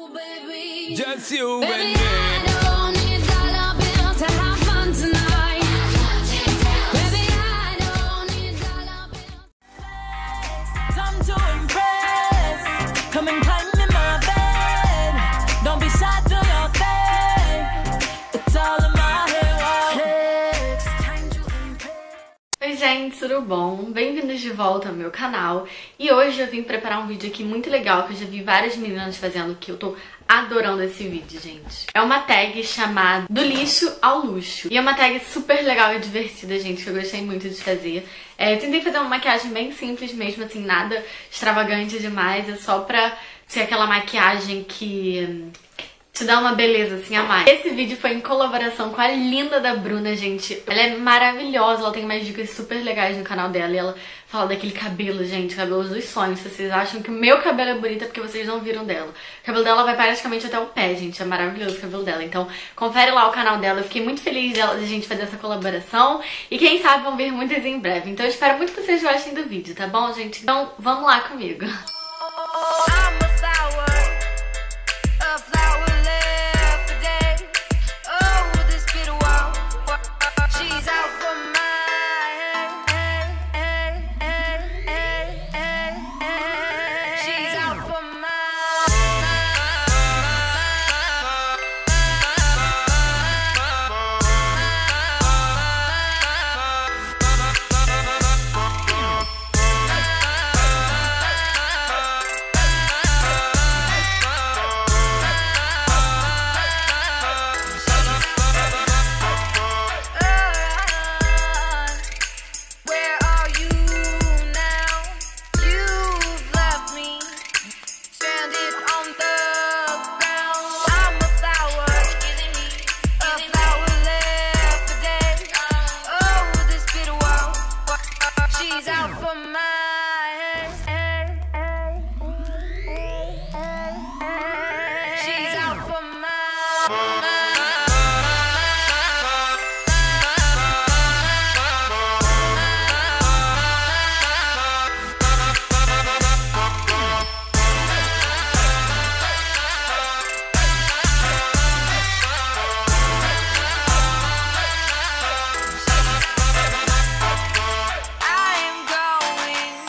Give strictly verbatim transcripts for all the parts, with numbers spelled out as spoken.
you, baby. Just you Baby, and me. I don't need dollar bills to have fun tonight. Baby, I don't need dollar bills. Time to impress. Come and climb in my bed. Don't be shy, do your thing. It's all in my head. It's time to impress. Oi gente, tudo bom? Bem-vindos de volta ao meu canal. E hoje eu vim preparar um vídeo aqui muito legal que eu já vi várias meninas fazendo, que eu tô adorando esse vídeo, gente. É uma tag chamada Do Lixo ao Luxo. E é uma tag super legal e divertida, gente, que eu gostei muito de fazer. É, eu tentei fazer uma maquiagem bem simples mesmo, assim, nada extravagante demais. É só pra ser aquela maquiagem que te dá uma beleza assim a mais. Esse vídeo foi em colaboração com a linda da Bruna, gente. Ela é maravilhosa, ela tem umas dicas super legais no canal dela. E ela fala daquele cabelo, gente, cabelo dos sonhos. Se vocês acham que o meu cabelo é bonito é porque vocês não viram dela. O cabelo dela vai praticamente até o pé, gente. É maravilhoso o cabelo dela. Então confere lá o canal dela. Eu fiquei muito feliz dela, de a gente fazer essa colaboração. E quem sabe vão vir muitas em breve. Então eu espero muito que vocês gostem do vídeo, tá bom, gente? Então vamos lá comigo. I'm a flower, a flower left for day. Oh, this bitter wall, she's out for my she's out for my Where are you now? You've left me stranded on the ground. I'm a flower, a flower left for day. Oh, this bitter wall, she's out for my she's out for my I'm going,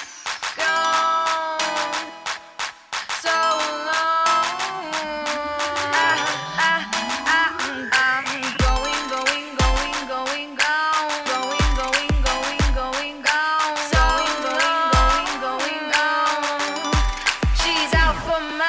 gone, so long. I, I, I, I'm going, going, going, going, gone, going, going, going, going, gone, going, going, going, going, gone. She's out for my.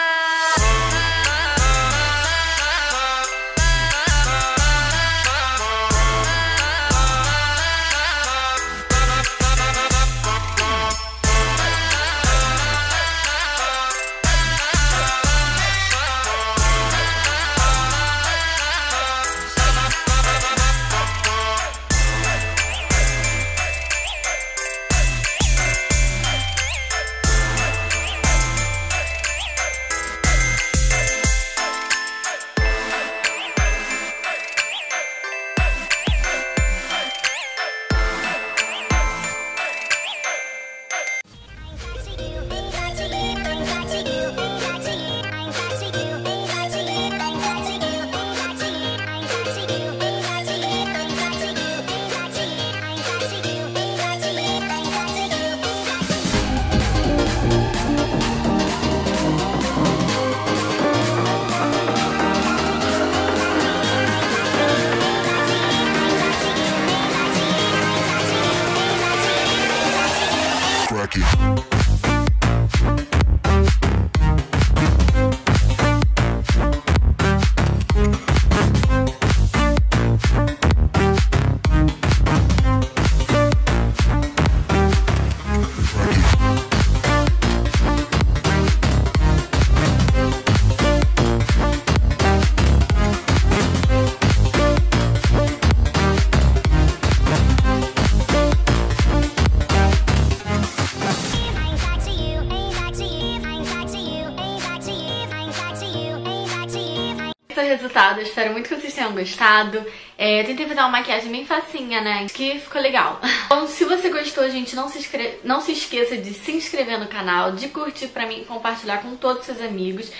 Esse é o resultado, eu espero muito que vocês tenham gostado. É, eu tentei fazer uma maquiagem bem facinha, né? Que ficou legal. Então, se você gostou, gente, não se, inscre... não se esqueça de se inscrever no canal, de curtir pra mim e compartilhar com todos os seus amigos.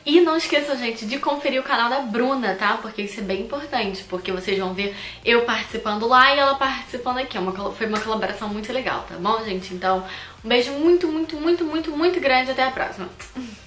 E não esqueçam, gente, de conferir o canal da Bruna, tá? Porque isso é bem importante, porque vocês vão ver eu participando lá e ela participando aqui. É uma, foi uma colaboração muito legal, tá bom, gente? Então, um beijo muito, muito, muito, muito, muito grande. Até a próxima.